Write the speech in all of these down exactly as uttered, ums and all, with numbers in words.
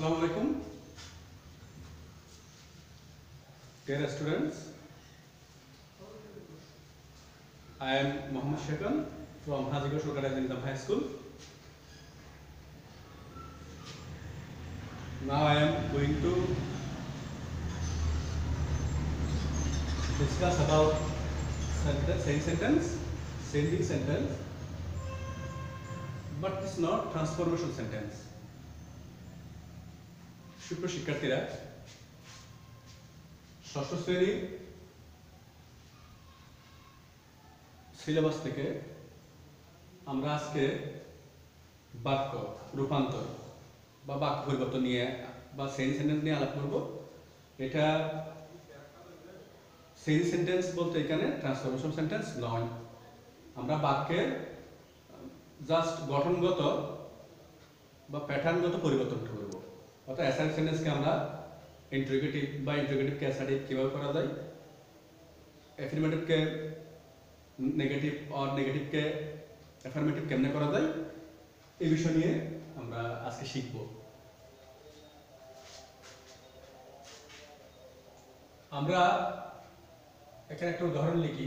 Assalamu alaikum, dear students. I am Mohammad Shekan from Hajigo Shulkar Azim High School. Now I am going to discuss about sentence, saying sentence, sending sentence, but it's not transformation sentence. সুপ্রিয় শিক্ষার্থীরা, ষষ্ঠ শ্রেণীর syllabus থেকে আমরা আজকে বাক্য রূপান্তর বা বাক্য পরিবর্তন নিয়ে বা সেন্টেন্স সেন্টেন্স নিয়ে আলাপ করব। এটা সেন্টেন্স সেন্টেন্স বলতে এখানে ট্রান্সফরমেশন সেন্টেন্স নয়। আমরা বাক্যের জাস্ট গঠনগত বা প্যাটার্নগত পরিবর্তন করব। অর্থাৎ অ্যাসার্টিভ সেন্টেন্সকে আমরা ইন্টারোগেটিভ বা ইন্টারোগেটিভকে অ্যাসার্টিভ কিভাবে করা যায়, অ্যাফার্মেটিভকে নেগেটিভ আর নেগেটিভকে অ্যাফার্মেটিভ কেমনে করা যায়, এই বিষয় নিয়ে আমরা আজকে শিখব। আমরা এখানে একটা উদাহরণ লিখি।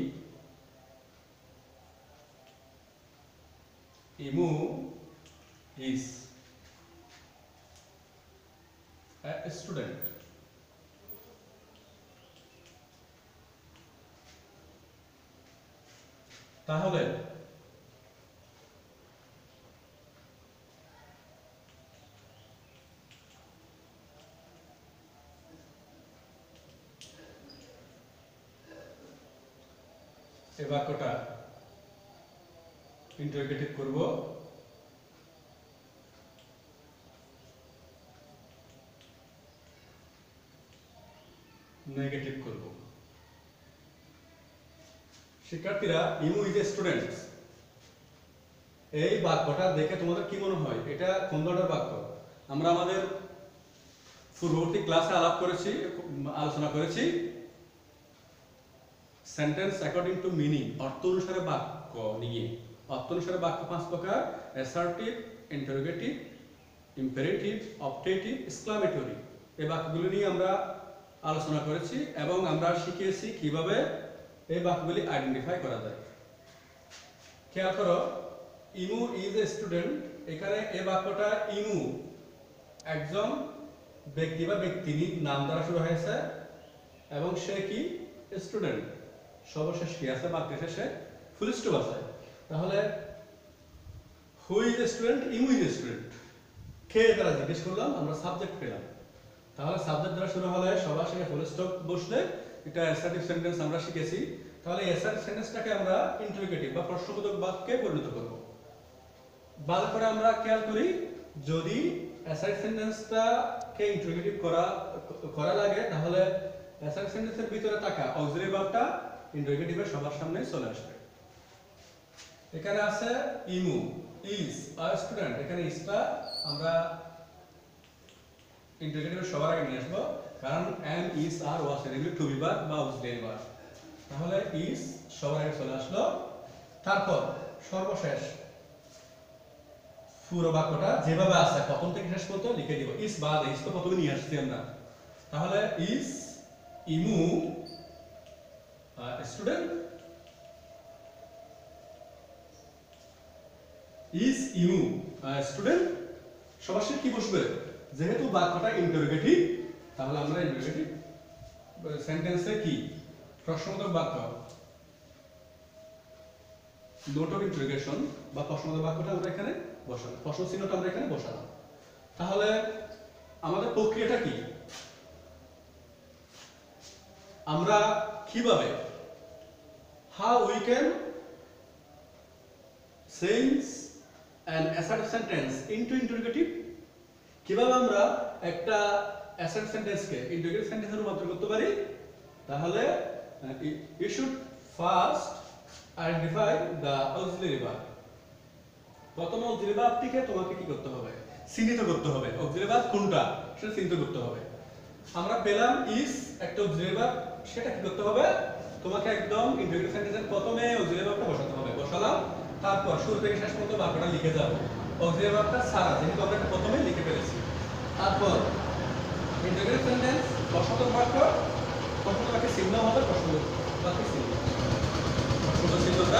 ইমু ইজ a student. তাহলে এই বাক্যটা ইন্টারোগেটিভ করব। নেগেটিভ করব। শিক্ষার্থীরা, ইমু ইজ এ স্টুডেন্ট, এই বাক্যটা দেখে তোমাদের কি মনে হয় এটা কোন ধরনের বাক্য? আমরা আমাদের পূর্ববর্তী ক্লাসে আলাপ করেছি, আলোচনা করেছি সেন্টেন্স অ্যাকর্ডিং টু মিনিং, অর্থ অনুসারে বাক্য নিয়ে। অর্থ অনুসারে বাক্য পাঁচ প্রকার: assertive, interrogative, imperative, optative, exclamatory. এই বাক্যগুলো নিয়ে আমরা আলোচনা করেছি এবং আমরা শিখিয়েছি কিভাবে এই বাক্যগুলি আইডেন্টিফাই করা যায়। খেয়াল করো, ইমু ইজ এ স্টুডেন্ট, এখানে এই বাক্যটা ইমু একজন ব্যক্তি বা ব্যক্তির নাম দ্বারা শুরু হয়েছে এবং সে কি স্টুডেন্ট। সর্বশেষ কি আছে বাক্যের শেষে? ফুল স্টপ আছে। তাহলে who is a student? Imu is a student. কে দ্বারা জিজ্ঞেস করলাম, আমরা সাবজেক্ট পেলাম। তাহলে সাবজেক্ট দ্বারা শুরু হলে সবার শেষে ফুল স্টপ বসলে এটা অ্যাসার্টিভ সেন্টেন্স আমরা শিখেছি। তাহলে অ্যাসার্টিভ সেন্টেন্সটাকে আমরা ইন্টারোগেটিভ বা প্রশ্নবোধক বাক্যে পরিণত করব। ভালো করে আমরা খেয়াল করি, যদি অ্যাসার্টিভ সেন্টেন্সটাকে ইন্টারোগেটিভ করা করা লাগে তাহলে অ্যাসার্টিভ সেন্টেন্সের ভিতরে থাকা অক্সিলারি ভার্বটা ইন্টারোগেটিভের সবার সামনে চলে আসবে। এখানে আছে ইমু ইজ আ স্টুডেন্ট, এখানে ইজটা আমরা ইন্টারোগেটিভের সবার আগে নিয়ে আসবো, কারণ এম ইজ আর ওয়াজ এগুলো টু বি ভার্ব বা অক্সিলারি ভার্ব। তাহলে ইজ সবার আগে চলে আসলো। তারপর সর্বশেষ পুরো বাক্যটা যেভাবে আছে প্রথম থেকে শেষ পর্যন্ত লিখে দিব। ইজ বাদ ইজ তো প্রথমে নিয়ে আসছি আমরা। তাহলে ইজ ইমু স্টুডেন্ট, ইজ ইমু স্টুডেন্ট, সবার শেষে কি বসবে? যেহেতু বাক্যটা ইন্টারোগেটিভ তাহলে আমরা ইন্টারোগেটিভ সেন্টেন্সে কি প্রশ্নবোধক বাক্য, নোট অফ ইন্টারোগেশন বা প্রশ্নবোধক বাক্যটা আমরা এখানে বসালাম, প্রশ্ন চিহ্নটা আমরা এখানে বসালাম। তাহলে আমাদের প্রক্রিয়াটা কি? আমরা কিভাবে how we can change an assertive sentence into interrogative, কিভাবে আমরা একটা অ্যাসার্টিভ সেন্টেন্সকে ইন্টারোগেটিভ সেন্টেন্সে রূপান্তর করতে পারি? তাহলে you should first identify the auxiliary verb. প্রথমে অক্সিলারি ভার্বটিকে তোমাকে কি করতে হবে? চিহ্নিত করতে হবে। অক্সিলারি ভার্ব কোনটা সেটা চিহ্নিত করতে হবে। আমরা পেলাম ইজ একটা অক্সিলারি ভার্ব, সেটা কি করতে হবে? তোমাকে একদম ইন্টারোগেটিভ সেন্টেন্সের প্রথমে অক্সিলারি ভার্বটা বসাতে হবে। বসালাম, তারপর শুরু থেকে শেষ পর্যন্ত বাক্যটা লিখে যাব। অক্সিলারি ভার্বটা ছাড়া যেহেতু আমরা প্রথমেই লিখে ফেলেছি। তারপর ইন্টিগ্রেটেড সেন্টেন্স প্রশ্নবোধক বাক্য, প্রশ্নবোধক বাক্যের চিহ্ন হবে প্রশ্নবোধক বাক্যের চিহ্ন। প্রশ্নবোধক চিহ্নটা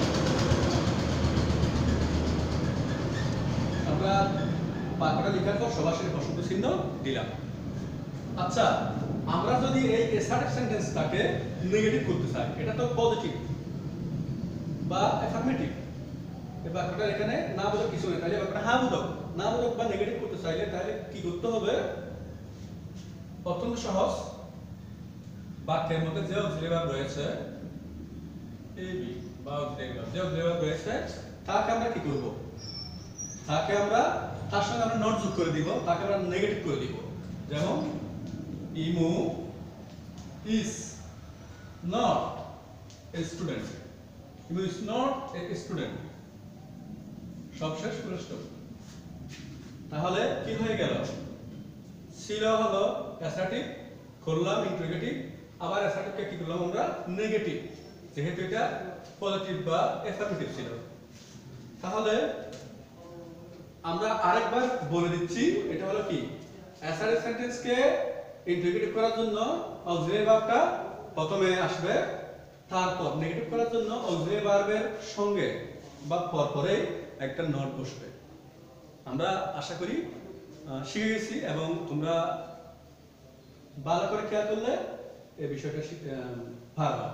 আমরা বাক্যটা লেখার পর সবার শেষে প্রশ্নবোধক চিহ্ন দিলাম। আচ্ছা, আমরা যদি এই অ্যাসার্টিভ সেন্টেন্সটাকে নেগেটিভ করতে চাই, এটা তো পজিটিভ বা অ্যাফার্মেটিভ, এই বাক্যটা এখানে না বোধক কিছু নেই, তাহলে বাক্যটা হ্যাঁ বোধক, না বোধক বা নেগেটিভ করতে চাইলে তাহলে কি করতে হবে? অত্যন্ত সহজ, বাক্যের মধ্যে যে অক্সিলারি ভার্ব রয়েছে এবি বা অক্সিলারি ভার্ব, যে অক্সিলারি ভার্ব রয়েছে তাকে আমরা কি করব? তাকে আমরা তার সঙ্গে আমরা নট যোগ করে দিব, তাকে আমরা নেগেটিভ করে দিব। যেমন Imu is not a student, Imu is not a student, সবশেষ প্রশ্ন। তাহলে কি হয়ে গেল? ছিল হলো অ্যাসার্টিভ, করলাম ইন্টারোগেটিভ, আবার অ্যাসার্টিভকে কি করলাম আমরা? নেগেটিভ, যেহেতু এটা পজিটিভ বা অ্যাফার্মেটিভ ছিল। তাহলে আমরা আরেকবার বলে দিচ্ছি, এটা হলো কি? অ্যাসার্টিভ সেন্টেন্সকে ইন্টারোগেটিভ করার জন্য অক্সিলারি ভার্বটা প্রথমে আসবে, তারপর নেগেটিভ করার জন্য অক্সিলারি ভার্বের সঙ্গে বা পরপরে একটা নট বসবে। আমরা আশা করি শিখে গেছি এবং তোমরা ভালো করে খেয়াল করলে এই বিষয়টা ভালো।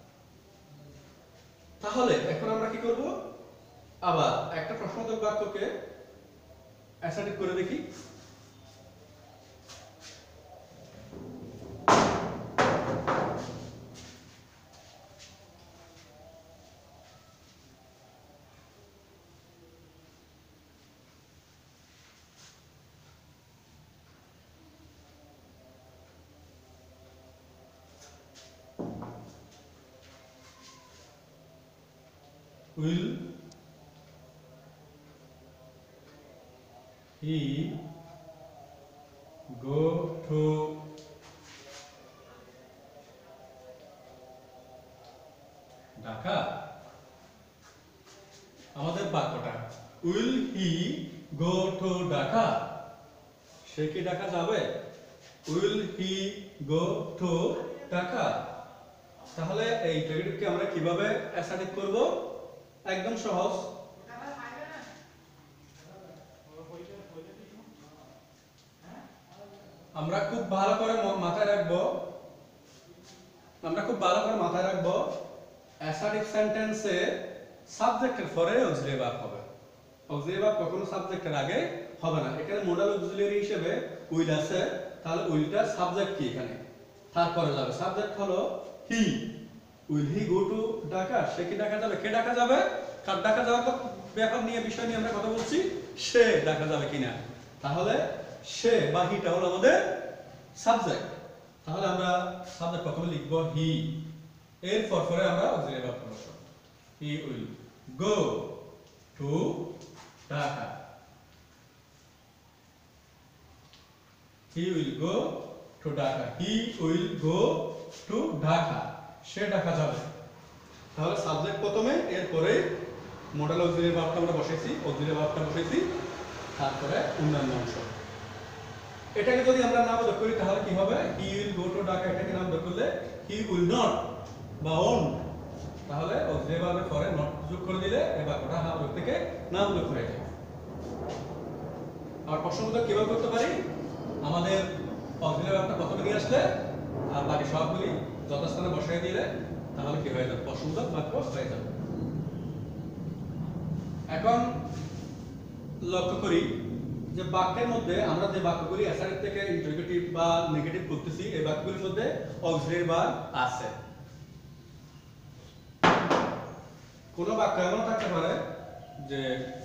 তাহলে এখন আমরা কি করব? আবার একটা প্রশ্নবোধক বাক্যকে অ্যাসার্টিভ করে দেখি। Will he go to Dhaka? আমাদের বাক্যটা will he go to Dhaka, সে কি ঢাকা যাবে? Will he go to Dhaka. তাহলে এই ইন্টারোগেটিভকে আমরা কিভাবে অ্যাসার্টিভ করব? একদম সহজ। আমরা খুব ভালো করে মাথায় রাখবো, আমরা খুব ভালো করে মাথায় রাখবো অ্যাসার্টিভ সেন্টেন্সে সাবজেক্টের পরে অক্সিলারি ভার্ব হবে। অক্সিলারি ভার্ব কখনো সাবজেক্টের আগে হবে না। এখানে মোডাল অক্সিলারি হিসেবে উইল আছে, তাহলে উইলটা সাবজেক্ট কি এখানে তারপরে যাবে। সাবজেক্ট হলো he. Will he go to Dhaka? সে কি ঢাকা যাবে? কে ঢাকা যাবে? কার ঢাকা যাওয়ার ব্যাপার নিয়ে বিষয় নিয়ে আমরা কথা বলছি, সে ঢাকা যাবে কিনা। তাহলে সে বা হিটা হলো আমাদের সাবজেক্ট। তাহলে আমরা সাবজেক্ট প্রথমে লিখব হি, এরপর পরে আমরা অক্সিলারি ভার্ব বসাবো। He will go to Dhaka, he will go to Dhaka, he will go to Dhaka, সে ঢাকা যাবে। তাহলে সাবজেক্ট প্রথমে, এরপরে মডেল অক্সিলারি ভার্বটা আমরা বসাইছি, অক্সিলারি ভার্বটা বসাইছি, তারপরে অন্যান্য অংশ। এটাকে যদি আমরা নামবোধক করি তাহলে কি হবে? He will go to Dhaka, এটাকে নামবোধক করলে হি উইল নট বা ওন, তাহলে অক্সিলারি ভার্বের পরে নট যোগ করে দিলে এই বাক্যটা নামবোধক থেকে নামবোধক হয়ে যায়। আর প্রশ্নবোধক কিভাবে করতে পারি? আমাদের অক্সিলারি ভার্বটা প্রথমে নিয়ে আসলে আর বাকি সবগুলি যথাস্থানে বসাই দিলে তাহলে কি হয়ে যাবে? প্রশ্নবোধক বাক্য হয়ে যাবে। এখন লক্ষ্য করি যে বাক্যের মধ্যে আমরা যে বাক্যগুলি অ্যাসার্টিভ থেকে ইন্টারোগেটিভ বা নেগেটিভ করতেছি, এই বাক্যগুলির মধ্যে অক্সিলারি ভার্ব আছে। কোন বাক্য এমন থাকতে পারে যে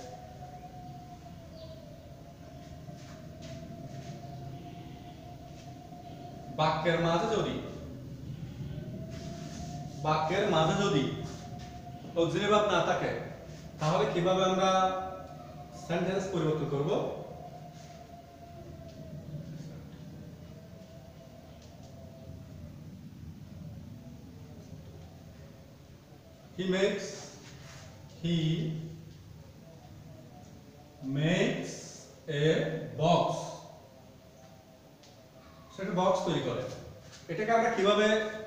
বাক্যের মাঝে যদি বাক্যের মাঝে যদি অক্সিলারি ভার্ব না থাকে তাহলে কিভাবে আমরা সেন্টেন্স পরিবর্তন করব? He makes he makes a box. একটা বক্স তৈরি করে। এটাকে আমরা কিভাবে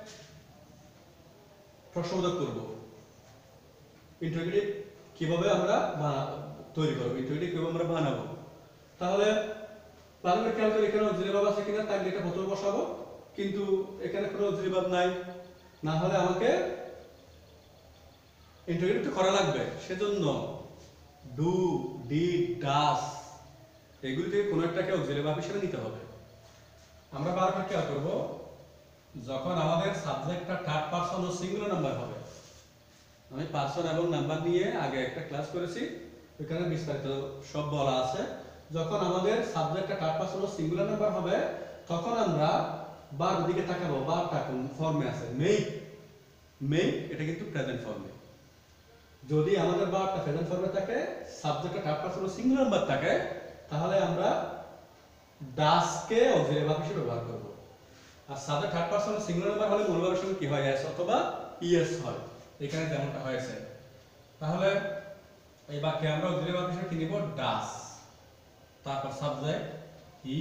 প্রশ্নবোধক করব, ইন্টারোগেটিভ কিভাবে আমরা তৈরি করব, ইন্টারোগেটিভ কিভাবে আমরা বানাবো। তাহলে ভালো করে খেয়াল করে এখানে অক্সিলারি ভার্ব আছে কিনা, তাই এটা প্রথমে বসাবো, কিন্তু এখানে কোনো অক্সিলারি ভার্ব নাই, না হলে আমাকে ইন্টারোগেটিভ করা লাগবে। সেজন্য ডু, ডিড, ডাস এগুলি থেকে কোনো একটাকে অক্সিলারি ভার্ব হিসেবে নিতে হবে। আমরা বারবার খেয়াল করব, যখন আমাদের সাবজেক্টটা থার্ড পারসন ও সিঙ্গুলার নাম্বার হবে, আমি পারসন এবং নাম্বার নিয়ে আগে একটা ক্লাস করেছি, ওখানে বিস্তারিত সব বলা আছে। যখন আমাদের সাবজেক্টটা থার্ড পারসন ও সিঙ্গুলার নাম্বার হবে, তখন আমরা বার দিকে তাকাবো, বারটা কোন ফর্মে আছে, মেক। মেক এটা কিন্তু প্রেজেন্ট ফর্মে। যদি আমাদের বারটা প্রেজেন্ট ফর্মে থাকে, সাবজেক্টটা থার্ড পারসন ও সিঙ্গুলার নাম্বার থাকে, তাহলে আমরা ডাস কে অক্সিলারি ভার্ব হিসেবে ব্যবহার করব। আর সাবজেক্ট থার্ড পারসন ও সিঙ্গুলার নাম্বার হলে মূল ভার্বের সঙ্গে কি হয়, এস অথবা ইএস হয়, এখানে যেমনটা হয়েছে। তাহলে এই বাক্যে আমরা অক্সিলারি ভার্ব হিসেবে কি নিব, ডাস, তারপর সাবজেক্ট হি,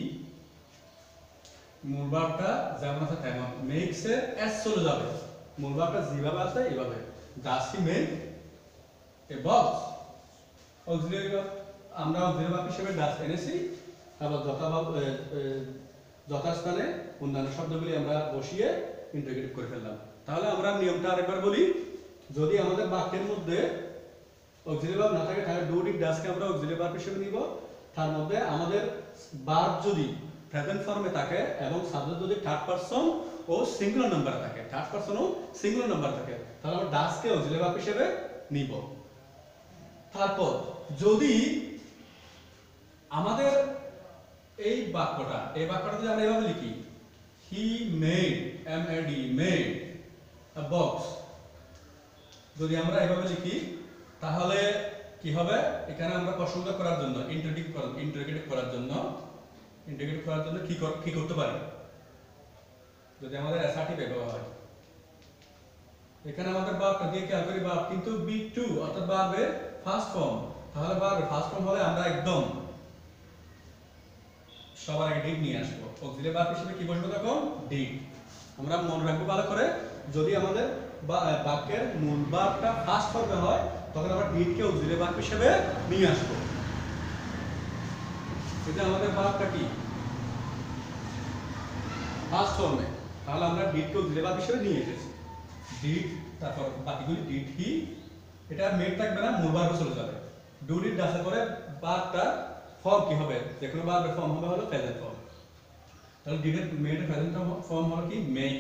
মূল ভার্বটা যেমন আছে তেমন, মেক্স এর এস চলে যাবে, মূল ভার্বটা যেভাবে আছে এইভাবে, does he make a box. Auxiliary verb আমরা অক্সিলারি ভার্ব হিসেবে ডাস এনেছি, আবার যথাভাব যথাস্থানে অন্যান্য শব্দগুলি আমরা বসিয়ে ইন্টিগ্রেট করে ফেললাম। তাহলে আমরা নিয়মটা আরেকবার বলি, যদি আমাদের বাক্যের মধ্যে অক্সিলারি ভার্ব না থাকে, তাহলে ডু, ডিড, ডাস কে আমরা অক্সিলারি ভার্ব হিসেবে নিব। তার মধ্যে আমাদের ভার্ব যদি প্রেজেন্ট ফর্মে থাকে এবং সাবজেক্ট যদি থার্ড পারসন ও সিঙ্গুলার নাম্বার থাকে, থার্ড পারসন ও সিঙ্গুলার নাম্বার থাকে, তাহলে আমরা ডাস কে অক্সিলারি ভার্ব হিসেবে নিব। তারপর যদি আমাদের এই বাক্যটা, এই বাক্যটা যদি আমরা এভাবে লিখি, he made, M A D, made a box, যদি আমরা এভাবে লিখি, তাহলে কি হবে, এখানে আমরা প্রশ্নবোধক করার জন্য, ইন্টারোগেটিভ করার ইন্টারোগেটিভ করার জন্য ইন্টারোগেটিভ করার জন্য কি কি করতে পারি, যদি আমাদের অ্যাসার্টিভ ব্যবহার হয়, এখানে আমাদের ভার্বটা দিয়ে খেয়াল করি, ভার্ব কিন্তু বি টু অর্থাৎ ভার্বের ফার্স্ট ফর্ম। তাহলে ভার্বের ফার্স্ট ফর্ম হলে আমরা একদম সবার আগে ডিড নিয়ে আসবো, অক্সিলারি ভার্ব হিসেবে কি বসবে তখন, ডিড। আমরা মনে রাখবো ভালো করে, যদি আমাদের বাক্যের মূল ভার্বটা ফার্স্ট ফর্মে হয়, তখন আমরা ডিড কে অক্সিলারি ভার্ব হিসেবে নিয়ে আসবো। যদি আমাদের ভার্বটা কি ফার্স্ট ফর্মে, তাহলে আমরা ডিড কে অক্সিলারি ভার্ব হিসেবে নিয়ে এসেছি, ডিড, তারপর বাকিগুলি ডিড, হি, এটা মেড থাকবে না, মূল ভার্বে চলে যাবে। ডু, ডিড, ডাস করে ভার্বটা ফর্ম কি হবে, যে কোনো ভার্বের ফর্ম হবে হলো প্রেজেন্ট ফর্ম। তাহলে ডিড এর মেড এর প্রেজেন্ট ফর্ম হলো কি, মেক।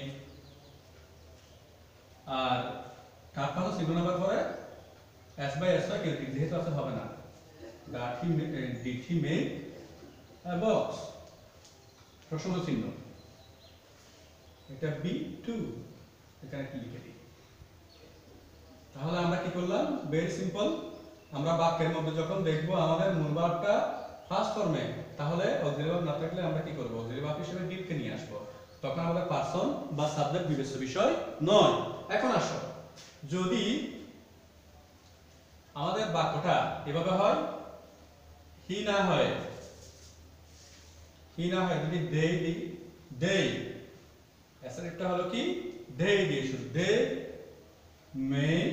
আর থার্ড পারসন সিঙ্গুলার নাম্বার পরে এস বাই এস হয়, কিন্তু যেহেতু আছে হবে না, that he did he make a box, প্রশ্ন চিহ্ন, এটা বি টু, এখানে কি লিখে দিই। তাহলে আমরা কি করলাম, ভেরি সিম্পল, আমরা বাক্যের মধ্যে যখন দেখবো আমাদের মূল ভার্বটা ফার্স্ট ফর্মে, তাহলে অক্সিলারি ভার্ব না থাকলে আমরা কি করব, অক্সিলারি ভার্ব হিসেবে ডিড কে নিয়ে আসবো, তখন আমাদের পারসন বা সাবজেক্ট বিবেচ্য বিষয় নয়। এখন আসো, যদি আমাদের বাক্যটা এভাবে হয়, হি না হয়, হি না হয় যদি দে দিই, দে, এসের একটা হলো কি, দে দিয়ে শুরু, দে মেক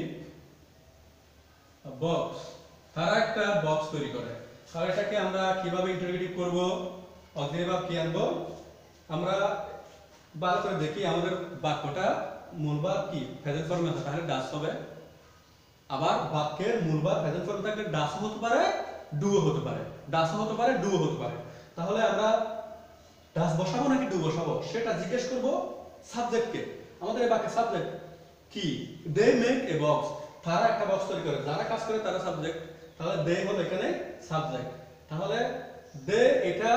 আ বক্স, তারা একটা বক্স তৈরি করে। তাহলে এটাকে আমরা কিভাবে ইন্টারোগেটিভ করব, অক্সিলারি ভার্ব কি আনবো, আমরা ভালো করে দেখি, আমাদের বাক্যটা মূল ভার্ব কি প্রেজেন্ট ফর্মে আছে, তাহলে ডাস হবে। আবার বাক্যের মূল ভার্ব প্রেজেন্ট ফর্মে থাকলে ডাসও হতে পারে, ডুও হতে পারে, ডাসও হতে পারে, ডুও হতে পারে। তাহলে আমরা ডাস বসাবো নাকি ডু বসাবো, সেটা জিজ্ঞেস করব সাবজেক্টকে। আমাদের এই বাক্যের সাবজেক্ট কি, দে মেক এ বক্স, তারা একটা বক্স তৈরি করে, যারা কাজ করে তারা সাবজেক্ট, তাহলে দে হলো এখানে সাবজেক্ট। তাহলে দে, এটা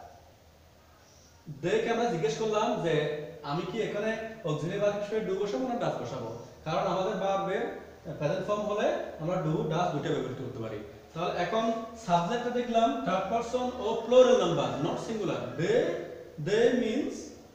দে কে আমরা জিজ্ঞেস করলাম যে আমি কি এখানে অক্সিলারি ভার্ব হিসেবে ডু বসাবো না ডাস বসাবো, কারণ আমাদের ভার্বের প্রেজেন্ট ফর্ম হলে আমরা ডু ডাস দুটো ব্যবহার করতে পারি। তাহলে এখন সাবজেক্টে দেখলাম থার্ড পারসন ও plural number, not singular, they, they means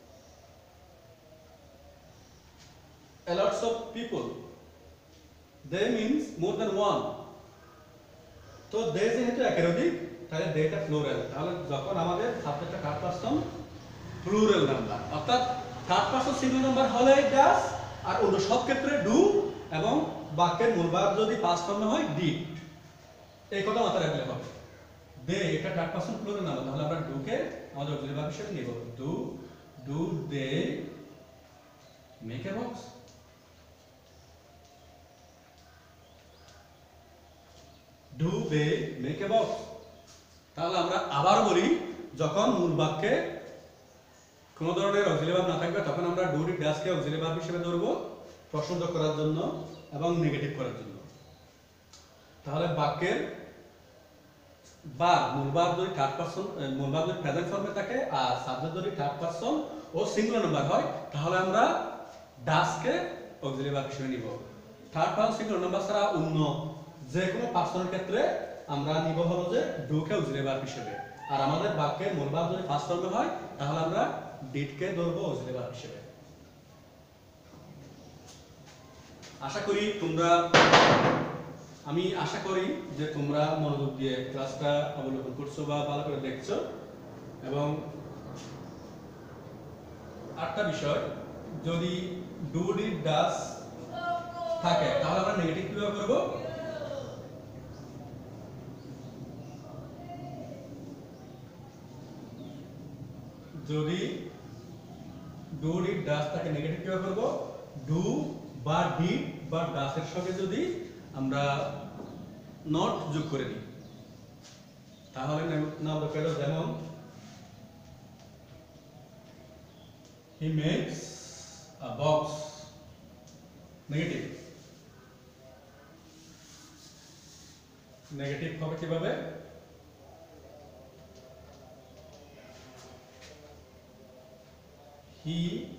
a lots of people, they means more than one, তো they যেহেতু একাধিক, তাহলে they টা প্লুরাল। তাহলে যখন আমাদের সাবজেক্টটা থার্ড পারসন প্লুরাল নাম্বার, অর্থাৎ থার্ড পারসন সিঙ্গুলার নাম্বার হলে ডাস, আর অন্য সব ক্ষেত্রে ডু, এবং বাক্যের মূল ভার্ব যদি পাস্ট ফর্মে হয় ডিড। এই কথা মাথায় রাখলে হবে। দে এটা থার্ড পারসন প্লুরাল নাম্বার, তাহলে আমরা ডু কে আমাদের অক্সিলারি ভার্ব হিসেবে নেব। Do do they make a box. Do they make a box. তাহলে আমরা আবার বলি, যখন মূল বাক্যে কোন ধরনের অক্সিলারি ভার্ব না থাকবে তখন আমরা ডু ডিড ডাজ কে অক্সিলারি ভার্ব হিসেবে ধরব প্রশ্নবোধক করার জন্য এবং নেগেটিভ করার জন্য। তাহলে বাক্যের ভার্ব মূল ভার্ব যদি থার্ড পারসন মূল ভার্ব যদি প্রেজেন্ট ফর্মে থাকে আর সাবজেক্ট যদি থার্ড পারসন ও সিঙ্গুলার নাম্বার হয়, তাহলে আমরা ডাজ কে অক্সিলারি ভার্ব হিসেবে নিব। থার্ড পারসন সিঙ্গুলার নাম্বার ছাড়া অন্য যে কোনো পার্সনের ক্ষেত্রে আমরা নিব হলো যে ডু কে অক্সিলারি ভার্ব হিসেবে। আর আমাদের বাক্যে মূল ভার্ব যদি ফার্স্ট ফর্মে হয় তাহলে আমরা ডিড কে ধরব অক্সিলারি ভার্ব হিসেবে। আশা করি তোমরা আমি আশা করি যে তোমরা মনোযোগ দিয়ে ক্লাসটা অবলোকন করছো বা ভালো করে দেখছো। এবং আরেকটা বিষয়, যদি ডু ডিড ডাজ থাকে তাহলে আমরা নেগেটিভ কিভাবে করব? যদি ডু ডিড ডাজ থাকে নেগেটিভ কিভাবে করব? ডু বা ডিড বা ডাজ এর সঙ্গে যদি আমরা নট যোগ করে দিই তাহলে নাম পেল, যেমন he makes a box, negative. Negative হবে কিভাবে? হি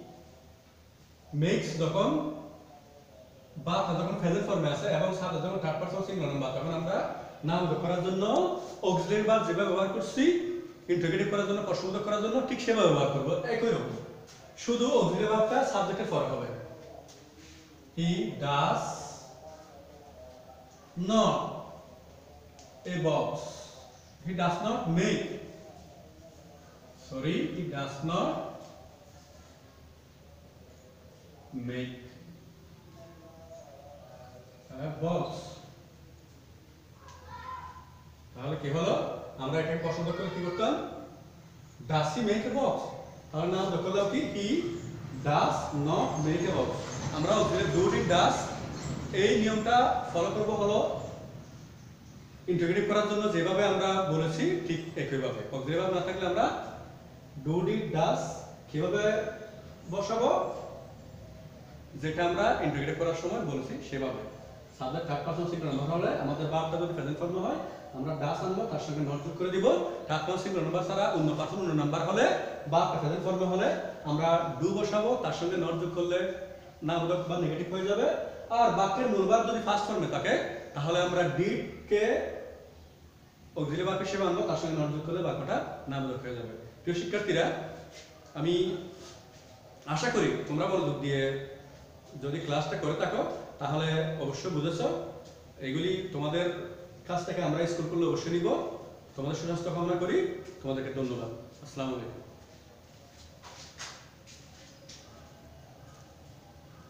মেক্স যখন বা যখন প্রেজেন্ট ফর্মে আছে এবং সাবজেক্ট যখন থার্ড পারসন সিঙ্গুলার নাম্বার, তখন আমরা নাম যোগ করার জন্য অক্সিলারি ভার্ব যেভাবে ব্যবহার করছি ইন্টারোগেটিভ করার জন্য, প্রশ্নবোধক করার জন্য ঠিক সেভাবে ব্যবহার করব, একই রকম। শুধু অক্সিলারি ভার্বটা সাবজেক্টের ফরক হবে। He does not a box, he does not make, sorry he does not make box. তাহলে কি হলো? আমরা এটাকে পছন্দ করে কি করতাম? Does he make a box. তাহলে নাম দেখো কি? He does not make a box. আমরা অক্সিলারি ডু ডিড ডাজ এই নিয়মটা ফলো করব হলো ইন্টিগ্রেটিভ করার জন্য যেভাবে আমরা বলেছি ঠিক একইভাবে। অক্সিলারি ভার্ব না থাকলে আমরা ডু ডিড ডাজ কিভাবে বসাবো, যেটা আমরা ইন্টিগ্রেট করার সময় বলেছি সেভাবে। Subject third person singular number হলে আমাদের ভার্বটা যদি প্রেজেন্ট ফর্মে হয় আমরা ডাজ আনবো, তার সঙ্গে নট যোগ করে দিব। থার্ড পারসন সিঙ্গুলার নাম্বার ছাড়া অন্য পারসন অন্য নাম্বার হলে বা প্রেজেন্ট ফর্মে হলে আমরা ডু বসাবো, তার সঙ্গে নট যোগ করলে নামবোধক বা নেগেটিভ হয়ে যাবে। আর বাক্যের মূল ভার্ব যদি ফার্স্ট ফর্মে থাকে তাহলে আমরা ডিড কে অক্সিলারি ভার্ব হিসেবে আনবো, তার সঙ্গে নট যোগ করলে বাক্যটা নামবোধক হয়ে যাবে। প্রিয় শিক্ষার্থীরা, আমি আশা করি তোমরা মনোযোগ দিয়ে যদি ক্লাসটা করে থাকো তাহলে অবশ্যই বুঝেছো। এগুলি তোমাদের কাছ থেকে আমরা স্কুল করলে অবশ্যই নিব। তোমাদের সুস্বাস্থ্য কামনা করি। তোমাদেরকে ধন্যবাদ। আসসালামু আলাইকুম।